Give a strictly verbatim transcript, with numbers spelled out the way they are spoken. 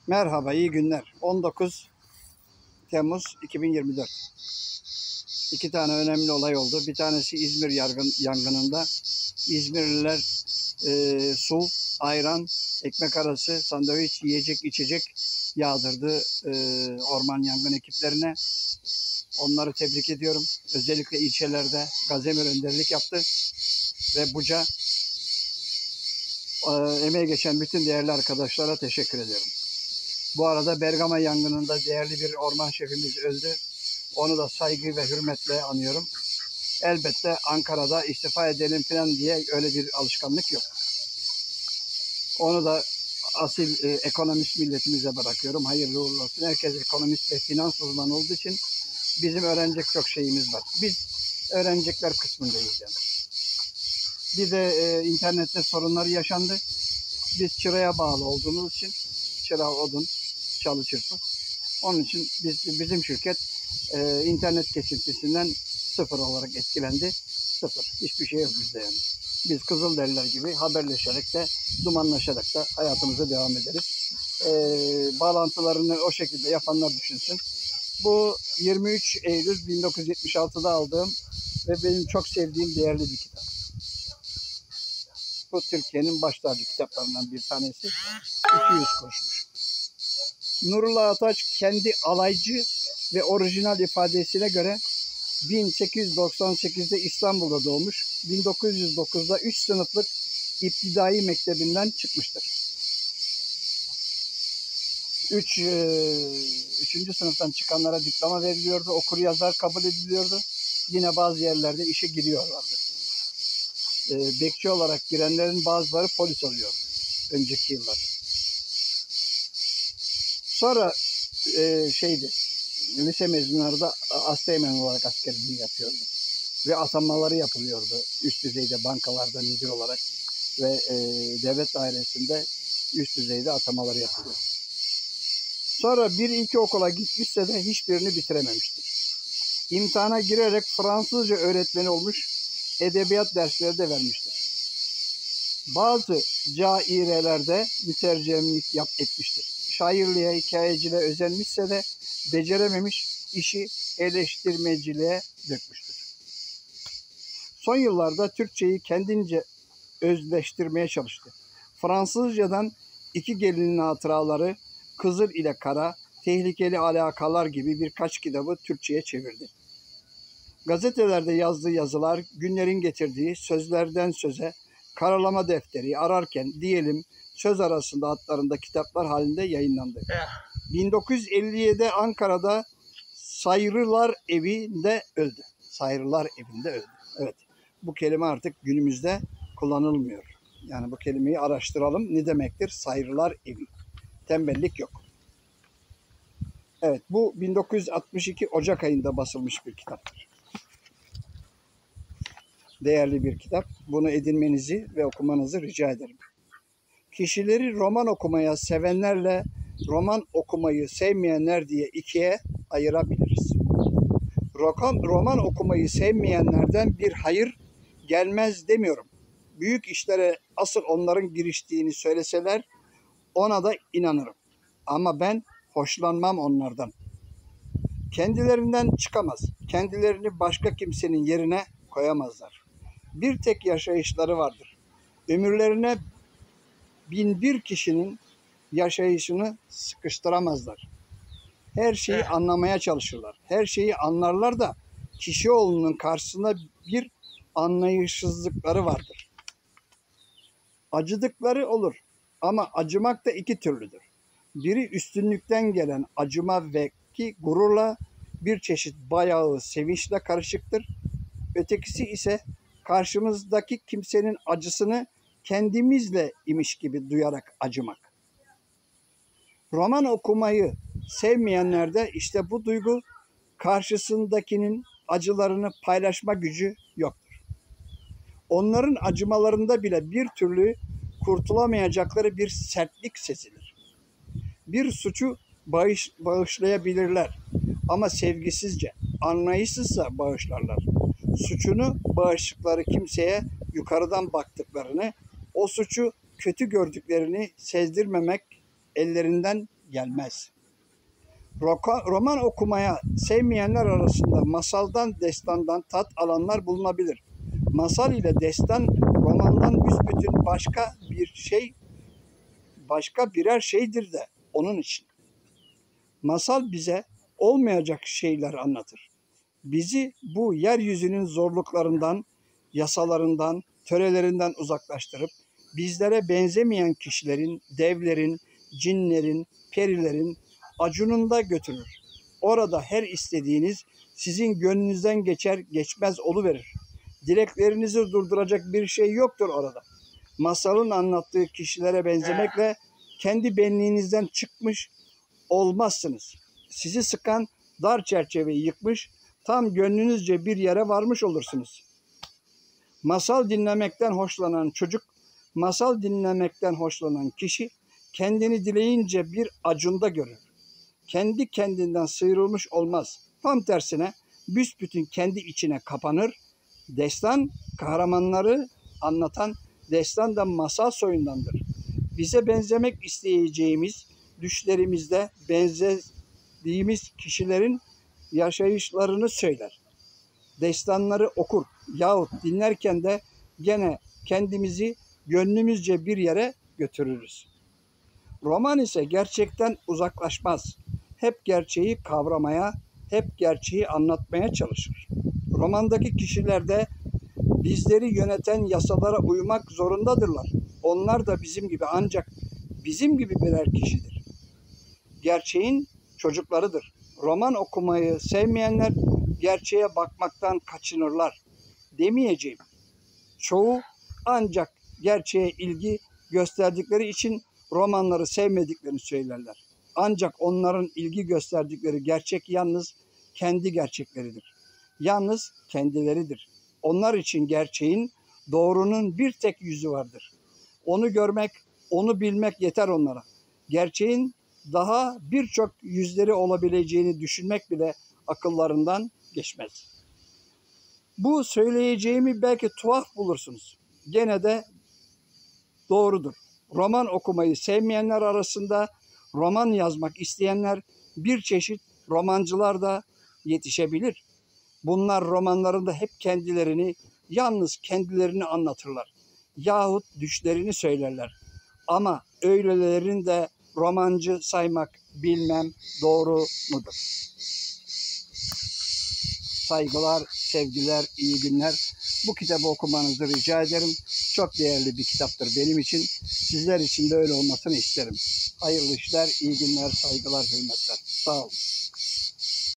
Merhaba, iyi günler. on dokuz Temmuz iki bin yirmi dört. İki tane önemli olay oldu. Bir tanesi İzmir yargın, yangınında. İzmirliler e, su, ayran, ekmek arası, sandviç, yiyecek, içecek yağdırdı e, orman yangın ekiplerine. Onları tebrik ediyorum. Özellikle ilçelerde Gazemir önderlik yaptı ve Buca e, emeği geçen bütün değerli arkadaşlara teşekkür ediyorum. Bu arada Bergama yangınında değerli bir orman şefimiz öldü. Onu da saygı ve hürmetle anıyorum. Elbette Ankara'da istifa edelim falan diye öyle bir alışkanlık yok. Onu da asil e, ekonomist milletimize bırakıyorum. Hayırlı uğurlu olsun. Herkes ekonomist ve finans uzmanı olduğu için bizim öğrenecek çok şeyimiz var. Biz öğrenecekler kısmındayız yani. Bir de e, internette sorunları yaşandı. Biz çıraya bağlı olduğumuz için çıra, odun, çalı çırpı. Onun için biz, bizim şirket e, internet kesintisinden sıfır olarak etkilendi. Sıfır. Hiçbir şey yok bizde yani. Biz Kızılderililer gibi haberleşerek de dumanlaşarak da hayatımıza devam ederiz. E, bağlantılarını o şekilde yapanlar düşünsün. Bu yirmi üç Eylül bin dokuz yüz yetmiş altıda aldığım ve benim çok sevdiğim değerli bir kitap. Bu Türkiye'nin baş tacı kitaplarından bir tanesi. iki yüz kuruşmuş. Nurullah Ataç kendi alaycı ve orijinal ifadesine göre bin sekiz yüz doksan sekizde İstanbul'da doğmuş. bin dokuz yüz dokuzda üç sınıflık İptidai Mektebinden çıkmıştır. üç üçüncü sınıftan çıkanlara diploma veriliyordu. Okur yazar kabul ediliyordu. Yine bazı yerlerde işe giriyorlardı. E, bekçi olarak girenlerin bazıları polis oluyordu önceki yıllarda. Sonra e, şeydi, lise mezunları da asteğmen olarak askerliğini yapıyordu. Ve atanmaları yapılıyordu. Üst düzeyde bankalarda müdür olarak ve e, devlet dairesinde üst düzeyde atamaları yapılıyor. Sonra bir iki okula gitmişse de hiçbirini bitirememiştir. İmtihana girerek Fransızca öğretmeni olmuş, edebiyat dersleri de vermiştir. Bazı cairelerde mütercimlik yap etmiştir. Şairliğe, hikayeciliğe özenmişse de becerememiş, işi eleştirmeciliğe dökmüştür. Son yıllarda Türkçeyi kendince özleştirmeye çalıştı. Fransızcadan iki gelinin hatıraları, Kızıl ile Kara, Tehlikeli Alakalar gibi birkaç kitabı Türkçe'ye çevirdi. Gazetelerde yazdığı yazılar, günlerin getirdiği sözlerden söze, karalama defteri ararken diyelim söz arasında adlarında kitaplar halinde yayınlandı. bin dokuz yüz elli yedide Ankara'da Sayrılar Evi'nde öldü. Sayrılar Evi'nde öldü. Evet. Bu kelime artık günümüzde kullanılmıyor. Yani bu kelimeyi araştıralım. Ne demektir? Sayrılar Evi. Tembellik yok. Evet, bu bin dokuz yüz altmış iki Ocak ayında basılmış bir kitaptır. Değerli bir kitap. Bunu edinmenizi ve okumanızı rica ederim. Kişileri roman okumaya sevenlerle roman okumayı sevmeyenler diye ikiye ayırabiliriz. Roman okumayı sevmeyenlerden bir hayır gelmez demiyorum. Büyük işlere asıl onların giriştiğini söyleseler ona da inanırım. Ama ben hoşlanmam onlardan. Kendilerinden çıkamaz. Kendilerini başka kimsenin yerine koyamazlar. Bir tek yaşayışları vardır. Ömürlerine bin bir kişinin yaşayışını sıkıştıramazlar. Her şeyi anlamaya çalışırlar. Her şeyi anlarlar da kişioğlunun karşısında bir anlayışsızlıkları vardır. Acıdıkları olur ama acımak da iki türlüdür. Biri üstünlükten gelen acıma ve ki gururla bir çeşit bayağı sevinçle karışıktır. Ötekisi ise karşımızdaki kimsenin acısını kendimizle imiş gibi duyarak acımak. Roman okumayı sevmeyenlerde işte bu duygu karşısındakinin acılarını paylaşma gücü yoktur. Onların acımalarında bile bir türlü kurtulamayacakları bir sertlik sezilir. Bir suçu bağış, bağışlayabilirler ama sevgisizce, anlayışsızsa bağışlarlar. Suçunu bağıştıkları kimseye yukarıdan baktıklarını, o suçu kötü gördüklerini sezdirmemek ellerinden gelmez. Roka, roman okumaya sevmeyenler arasında masaldan, destandan tat alanlar bulunabilir. Masal ile destan romandan büsbütün başka bir şey, başka birer şeydir de onun için. Masal bize olmayacak şeyler anlatır. Bizi bu yeryüzünün zorluklarından, yasalarından, törelerinden uzaklaştırıp bizlere benzemeyen kişilerin, devlerin, cinlerin, perilerin acununda götürür. Orada her istediğiniz sizin gönlünüzden geçer geçmez oluverir. Dileklerinizi durduracak bir şey yoktur orada. Masalın anlattığı kişilere benzemekle kendi benliğinizden çıkmış olmazsınız. Sizi sıkan dar çerçeveyi yıkmış, tam gönlünüzce bir yere varmış olursunuz. Masal dinlemekten hoşlanan çocuk, masal dinlemekten hoşlanan kişi kendini dileyince bir acunda görür. Kendi kendinden sıyrılmış olmaz. Tam tersine büsbütün kendi içine kapanır. Destan kahramanları anlatan destan da masal soyundandır. Bize benzemek isteyeceğimiz düşlerimizde benzediğimiz kişilerin yaşayışlarını söyler. Destanları okur yahut dinlerken de gene kendimizi gönlümüzce bir yere götürürüz. Roman ise gerçekten uzaklaşmaz. Hep gerçeği kavramaya, hep gerçeği anlatmaya çalışır. Romandaki kişiler de bizleri yöneten yasalara uymak zorundadırlar. Onlar da bizim gibi, ancak bizim gibi birer kişidir. Gerçeğin çocuklarıdır. Roman okumayı sevmeyenler gerçeğe bakmaktan kaçınırlar demeyeceğim. Çoğu ancak gerçeğe ilgi gösterdikleri için romanları sevmediklerini söylerler. Ancak onların ilgi gösterdikleri gerçek yalnız kendi gerçekleridir. Yalnız kendileridir. Onlar için gerçeğin, doğrunun bir tek yüzü vardır. Onu görmek, onu bilmek yeter onlara. Gerçeğin daha birçok yüzleri olabileceğini düşünmek bile akıllarından geçmez. Bu söyleyeceğimi belki tuhaf bulursunuz. Gene de doğrudur. Roman okumayı sevmeyenler arasında roman yazmak isteyenler bir çeşit romancılar da yetişebilir. Bunlar romanlarında hep kendilerini, yalnız kendilerini anlatırlar. Yahut düşlerini söylerler. Ama öylelerini de romancı saymak bilmem doğru mudur? Saygılar, sevgiler, iyi günler. Bu kitabı okumanızı rica ederim. Çok değerli bir kitaptır benim için. Sizler için de öyle olmasını isterim. Hayırlı işler, iyi günler, saygılar, hürmetler. Sağ olun.